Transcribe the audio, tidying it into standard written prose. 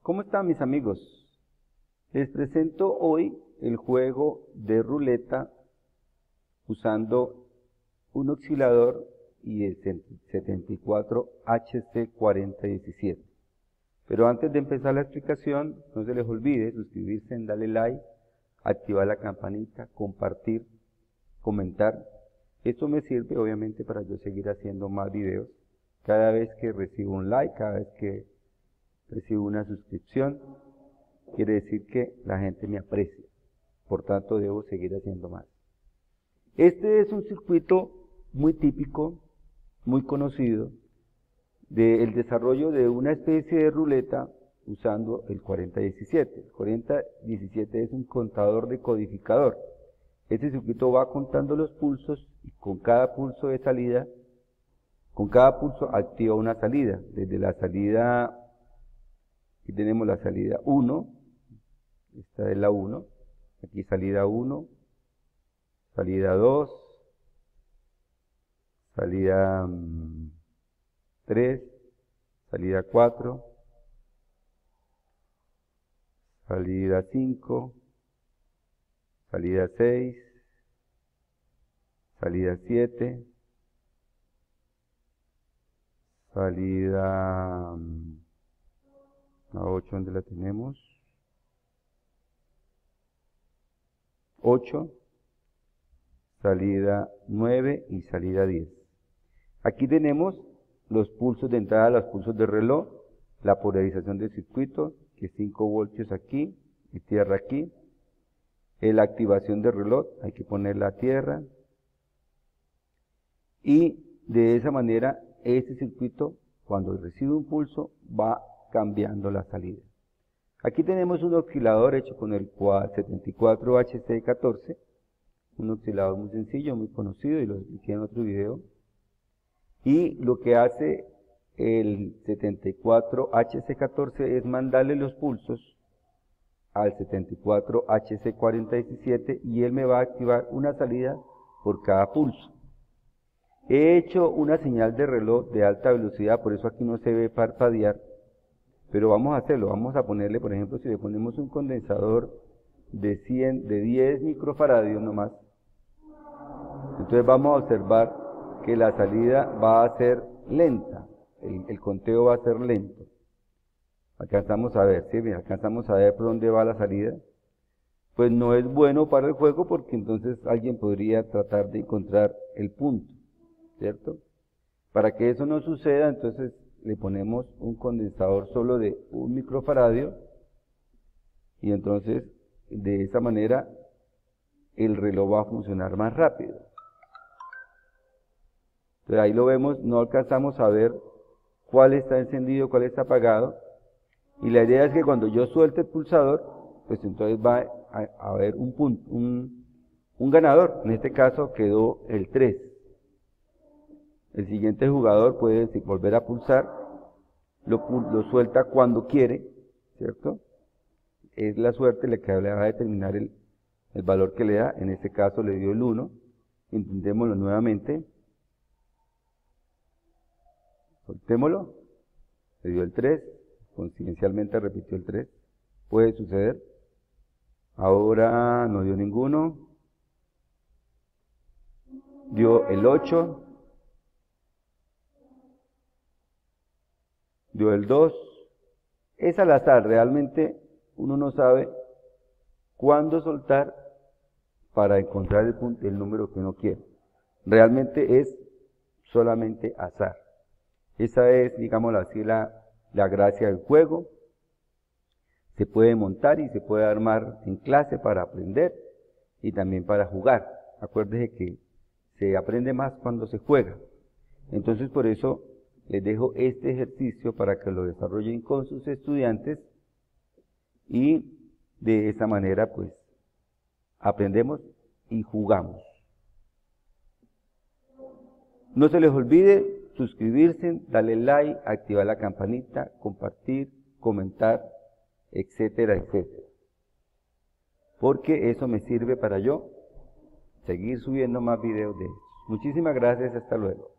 ¿Cómo están mis amigos? Les presento hoy el juego de ruleta usando un oscilador y el 74HC4017. Pero antes de empezar la explicación, no se les olvide suscribirse, darle like, activar la campanita, compartir, comentar. Esto me sirve obviamente para yo seguir haciendo más videos. Cada vez que recibo un like, cada vez que recibo una suscripción, quiere decir que la gente me aprecia. Por tanto, debo seguir haciendo más. Este es un circuito muy típico, muy conocido, del desarrollo de una especie de ruleta usando el 4017. El 4017 es un contador decodificador. Este circuito va contando los pulsos y con cada pulso de salida, con cada pulso activa una salida. Desde la salida, aquí tenemos la salida 1, esta es la 1, aquí salida 1, salida 2, salida 3, salida 4, salida 5, salida 6, salida 7, salida la 8, ¿dónde la tenemos? 8, salida 9 y salida 10. Aquí tenemos los pulsos de entrada, los pulsos de reloj, la polarización del circuito, que es 5 voltios aquí y tierra aquí. La activación del reloj, hay que poner la tierra. Y de esa manera, este circuito, cuando recibe un pulso, va cambiando la salida. Aquí tenemos un oscilador hecho con el 74HC14, un oscilador muy sencillo, muy conocido, y lo expliqué en otro video. Y lo que hace el 74HC14 es mandarle los pulsos al 74HC4017 y él me va a activar una salida por cada pulso. He hecho una señal de reloj de alta velocidad, por eso aquí no se ve parpadear, pero vamos a hacerlo. Vamos a ponerle, por ejemplo, si le ponemos un condensador de 10 microfaradios nomás, entonces vamos a observar que la salida va a ser lenta, el conteo va a ser lento. Alcanzamos a ver, ¿sí? Bien, alcanzamos a ver por dónde va la salida. Pues no es bueno para el juego porque entonces alguien podría tratar de encontrar el punto, ¿cierto? Para que eso no suceda, entonces le ponemos un condensador solo de 1 microfaradio y entonces de esa manera el reloj va a funcionar más rápido. Entonces ahí lo vemos, no alcanzamos a ver cuál está encendido, cuál está apagado. Y la idea es que cuando yo suelte el pulsador, pues entonces va a haber un punto, un ganador. En este caso quedó el 3. El siguiente jugador puede volver a pulsar, lo suelta cuando quiere, ¿cierto? Es la suerte la que le va a determinar el valor que le da. En este caso le dio el 1. Intentémoslo nuevamente. Soltémoslo. Le dio el 3. Coincidencialmente repitió el 3. Puede suceder. Ahora no dio ninguno. Dio el 8. Dio el 2. Es al azar, realmente uno no sabe cuándo soltar para encontrar el número que uno quiere. Realmente es solamente azar. Esa es, digámoslo así, la gracia del juego. Se puede montar y se puede armar en clase para aprender y también para jugar. Acuérdese que se aprende más cuando se juega. Entonces por eso les dejo este ejercicio para que lo desarrollen con sus estudiantes y de esa manera pues aprendemos y jugamos. No se les olvide suscribirse, darle like, activar la campanita, compartir, comentar, etcétera, etcétera. Porque eso me sirve para yo seguir subiendo más videos de estos. Muchísimas gracias, hasta luego.